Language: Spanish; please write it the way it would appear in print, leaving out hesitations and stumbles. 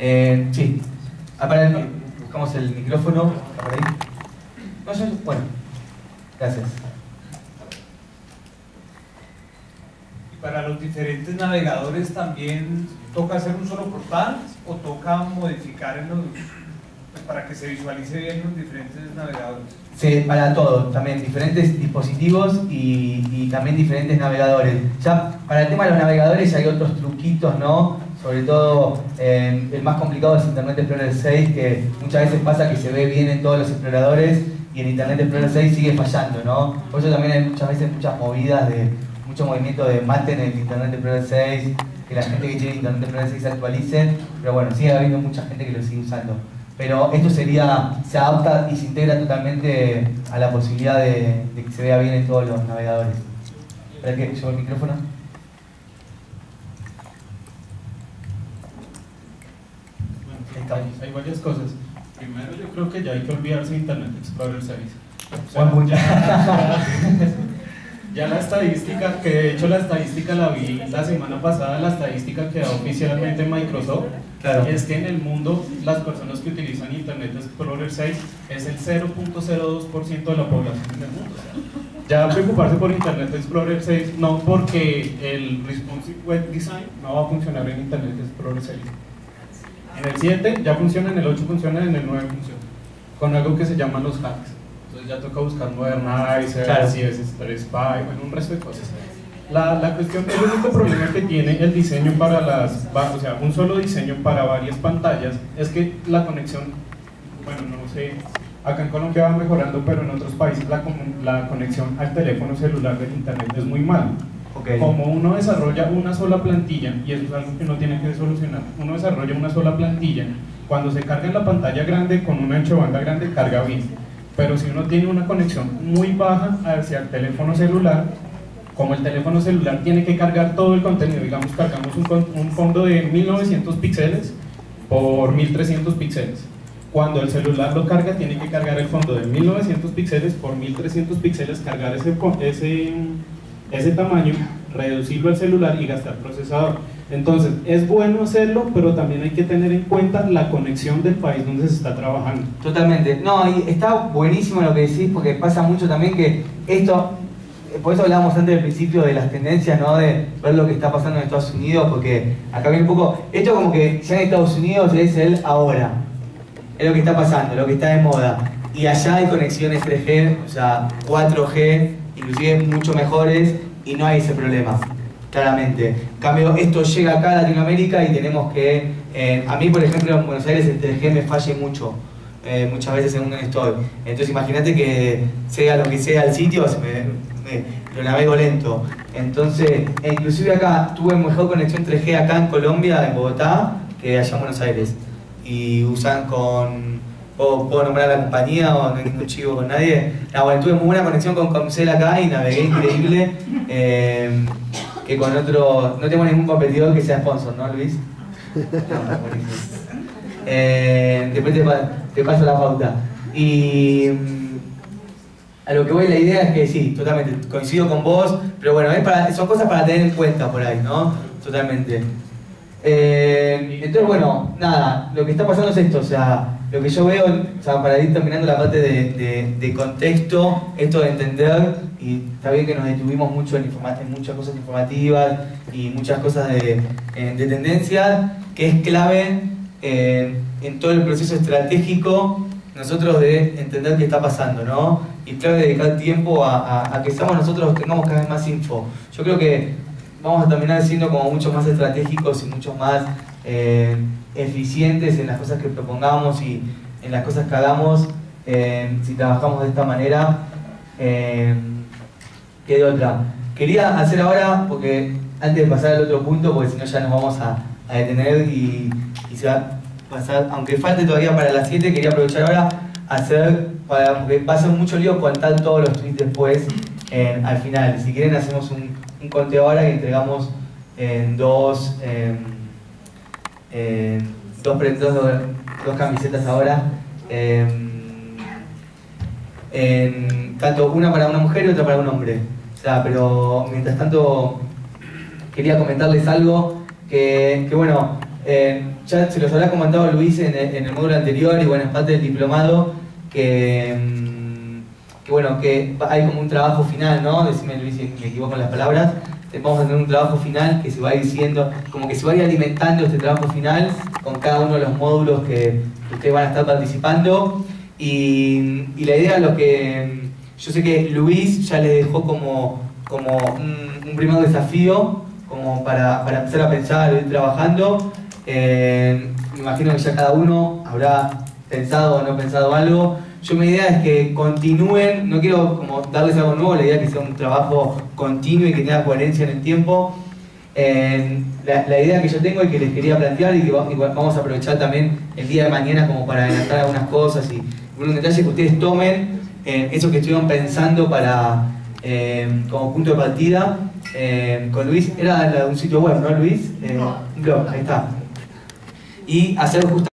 Sí. Buscamos el micrófono. Por ahí. Bueno, gracias. ¿Y para los diferentes navegadores también toca hacer un solo portal o toca modificar en los, pues, para que se visualice bien los diferentes navegadores? Sí, para todo, también diferentes dispositivos y también diferentes navegadores. Ya para el tema de los navegadores hay otros truquitos, ¿no? Sobre todo el más complicado es Internet Explorer 6, que muchas veces pasa que se ve bien en todos los exploradores y en Internet Explorer 6 sigue fallando, ¿no? Por eso también hay muchas veces muchas movidas, mucho movimiento de maten el Internet Explorer 6, que la gente que tiene Internet Explorer 6 se actualice, pero bueno, sigue habiendo mucha gente que lo sigue usando. Pero esto se adapta y se integra totalmente a la posibilidad de que se vea bien en todos los navegadores. ¿Espera que llevo el micrófono? Bueno, hay varias cosas. Primero, yo creo que ya hay que olvidarse de Internet Explorer 6. O sea, ya la estadística, que de hecho la estadística la vi la semana pasada, la estadística que da oficialmente Microsoft, claro, es que en el mundo las personas que utilizan Internet Explorer 6 es el 0.02% de la población en el mundo. Ya preocuparse por Internet Explorer 6 no, porque el Responsive Web Design no va a funcionar en Internet Explorer 6. En el 7 ya funciona, en el 8 funciona, en el 9 funciona, con algo que se llaman los hacks. Entonces ya toca buscar Modernizer, claro, CSS3 Spy, bueno, un resto de cosas. La cuestión, el único problema que tiene el diseño para o sea, un solo diseño para varias pantallas, es que la conexión, bueno, no sé, acá en Colombia va mejorando, pero en otros países la conexión al teléfono celular del internet es muy mala. Okay. Como uno desarrolla una sola plantilla, y eso es algo que uno tiene que solucionar, uno desarrolla una sola plantilla, cuando se carga en la pantalla grande con un ancho de banda grande carga bien, pero si uno tiene una conexión muy baja hacia el teléfono celular, como el teléfono celular tiene que cargar todo el contenido, digamos cargamos un fondo de 1900 píxeles por 1300 píxeles, cuando el celular lo carga tiene que cargar el fondo de 1900 píxeles por 1300 píxeles, cargar ese tamaño, reducirlo al celular y gastar procesador. Entonces es bueno hacerlo, pero también hay que tener en cuenta la conexión del país donde se está trabajando. Totalmente, no, y está buenísimo lo que decís, porque pasa mucho también que esto, por eso hablábamos antes del principio de las tendencias, ¿no? De ver lo que está pasando en Estados Unidos, porque acá viene un poco, esto como que ya en Estados Unidos es el ahora, es lo que está pasando, lo que está de moda, y allá hay conexiones 3G, o sea, 4G, inclusive mucho mejores, y no hay ese problema, claramente. En cambio, esto llega acá a Latinoamérica y tenemos que, a mí por ejemplo en Buenos Aires el 3G me falle mucho, muchas veces en donde estoy. Entonces imagínate que sea lo que sea el sitio, lo navego lento. Entonces, inclusive acá tuve mejor conexión 3G acá en Colombia, en Bogotá, que allá en Buenos Aires. Y usan con... ¿Puedo nombrar la compañía o no hay ningún chivo con nadie? Bueno, tuve muy buena conexión con Comcel acá y navegué increíble. Que con otro... No tengo ningún competidor que sea sponsor, ¿no, Luis? Después te paso la pauta. Y a lo que voy, la idea es que sí, totalmente, coincido con vos, pero bueno, son cosas para tener en cuenta por ahí, ¿no? Totalmente. Entonces, bueno, nada, lo que está pasando es esto, o sea, lo que yo veo, o sea, para ir terminando la parte de contexto, esto de entender, y está bien que nos detuvimos mucho en muchas cosas informativas y muchas cosas de tendencia, que es clave en todo el proceso estratégico nosotros de entender qué está pasando, ¿no? Y clave dedicar tiempo a que seamos nosotros los que tengamos cada vez más info. Yo creo que vamos a terminar siendo como mucho más estratégicos y mucho más eficientes en las cosas que propongamos y en las cosas que hagamos si trabajamos de esta manera que de otra. Quería hacer ahora, porque antes de pasar al otro punto, porque si no ya nos vamos a detener y se va a pasar, aunque falte todavía para las 7, quería aprovechar ahora porque va a ser mucho lío contar todos los tweets después al final. Si quieren hacemos un conteo ahora y entregamos dos camisetas ahora, tanto una para una mujer y otra para un hombre. O sea, pero mientras tanto quería comentarles algo que bueno, Ya se los habrá comentado Luis en el módulo anterior y bueno, es parte del diplomado que bueno, que hay como un trabajo final, ¿no? Decime Luis si me equivoco en las palabras. Vamos a tener un trabajo final que se va diciendo, como que se vaya alimentando este trabajo final con cada uno de los módulos que ustedes van a estar participando. Y la idea, lo que yo sé que Luis ya les dejó como un primer desafío, como para empezar a pensar, ir trabajando. Me imagino que ya cada uno habrá pensado o no pensado algo. Yo mi idea es que continúen, no quiero como darles algo nuevo, la idea es que sea un trabajo continuo y que tenga coherencia en el tiempo. La idea que yo tengo y que les quería plantear y que vamos a aprovechar también el día de mañana como para adelantar algunas cosas y un detalle que ustedes tomen, eso que estuvieron pensando para como punto de partida. Con Luis, era un sitio web, ¿no Luis? Un blog, ahí está. Y hacer justamente